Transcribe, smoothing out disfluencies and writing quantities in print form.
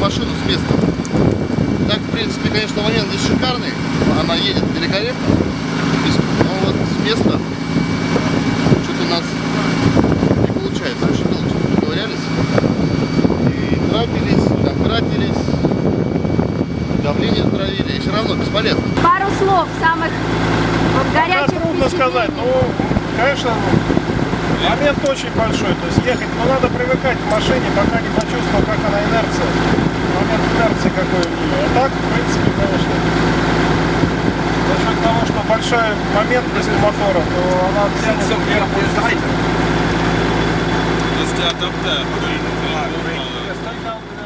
машину с места. Так, в принципе, конечно, момент здесь шикарный. Она едет великолепно. Но вот с места что-то у нас не получается. Очень долго что-то договорялись. И трапились, контратились, давление травили. И все равно бесполезно. Пару слов самых вот горячих. Трудно сказать. Ну, конечно, момент очень большой. То есть ехать, но надо привыкать к машине, пока не почувствовал, как она инерция. Момент инерции какой у нее. А так, в принципе, конечно, за счет того, что большой моментность у мотора, то она тянется вверх. Если